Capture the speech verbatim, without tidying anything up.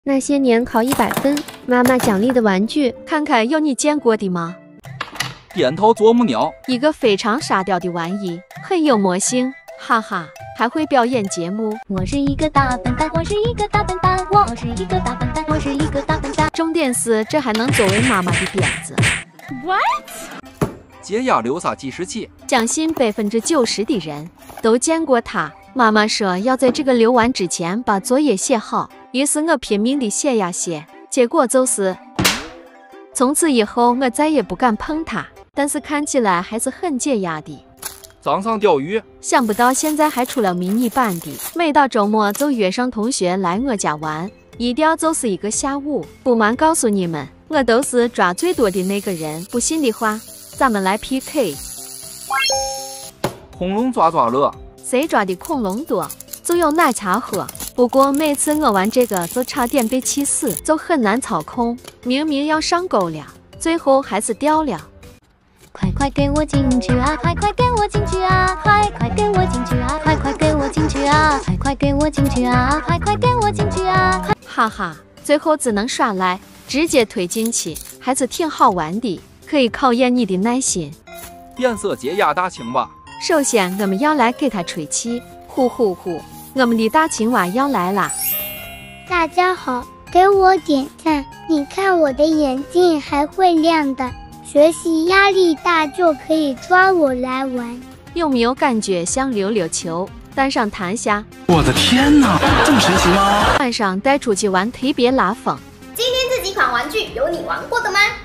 那些年考一百分，妈妈奖励的玩具， 看看有你见过的吗？ 点头啄木鸟， 一个非常沙雕的玩意，很有魔性，哈哈，还会表演节目。 我是一个大笨蛋，我是一个大笨蛋，我是一个大笨蛋，我是一个大笨蛋。 重点是，这还能作为妈妈的鞭子。 What？ 洁雅留下计时器， 相信百分之九十的人都见过它。妈妈说要在这个留完之前把作业写好，于是我拼命地写呀写，结果就是从此以后我再也不敢碰它。但是看起来还是很解压的。 早上钓鱼， 想不到现在还出了迷你版的，每到周末就约上同学来我家玩，一钓就是一个下午。不瞒告诉你们，我都是抓最多的那个人，不信的话，咱们来 P K。 恐龙抓抓乐， 谁抓的恐龙多，就有奶茶喝。不过每次我玩这个就差点被气死，就很难操控，明明要上钩了，最后还是掉了。 快快给我进去啊！快快给我进去啊！快快给我进去啊！快快给我进去啊！快快给我进去啊！快快给我进去啊！ 哈哈，最后只能耍赖，直接推进去，还是挺好玩的，可以考验你的耐心。 变色洁雅大青蛙， 首先我们要来给它吹气，呼呼呼，我们的大青蛙要来啦！ 大家好，给我点赞！你看我的眼睛还会亮的。学习压力大就可以抓我来玩， 有没有感觉像溜溜球，带上弹下？ 我的天哪，这么神奇吗？ 晚上带出去玩特别拉风。 今天这几款玩具有你玩过的吗？